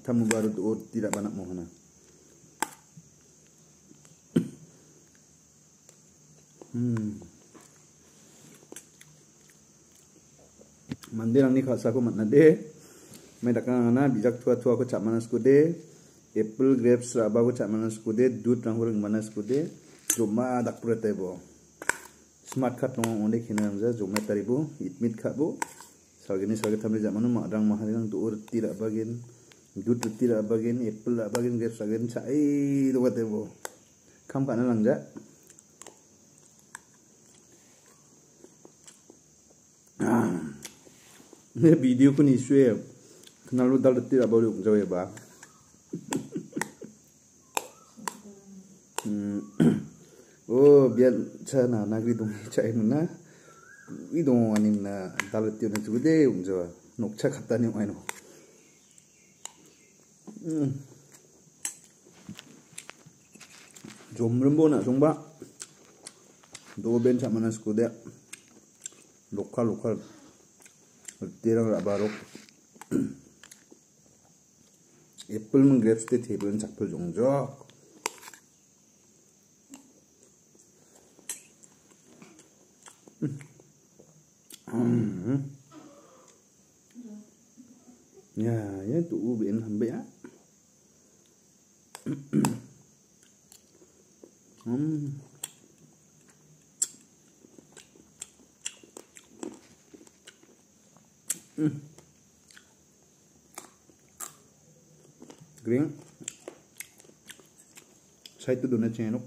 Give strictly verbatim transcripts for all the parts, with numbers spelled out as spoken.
kamu baru tuh tidak banyak mau na. Hmm. Mandir ang ni khasa ko matna de. May dakang na bijak tua tua ko chap manas ko de. Apple grapes raba ko chap manas ko de. Dud rang hurung manas ko de. Joma dak prete bo. Smart cut nong onde kina amza joma taribo. Itmit kat bo. Sagini sagat hamri zaman ma rang mahalang tuur tidak bagin. Dud tidak bagin. Apple bagin grapes sagin cai do kate bo. Kam kana langja. Ini video ko ni share kenal lu dal tidak baru ung jawa ba. Oh biar cana nagri dong cai mana idong anim na dal tidak juga deh ung jawa nokcha kata ni aino. Jom rembo na jong ba. Do ben cak mana skuda lokal lokal. Tirang rak barok Apple meng grapes te table chakpul jongjok ya ya tu ubin hambe ya hmm green side to do na cheno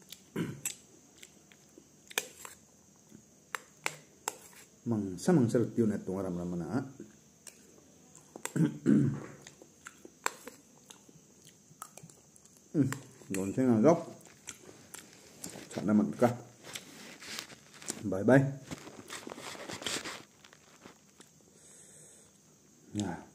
mang samang sel tiu na tu ram ram na non cheng ang góc chả na mặt cả bye bye. Yeah.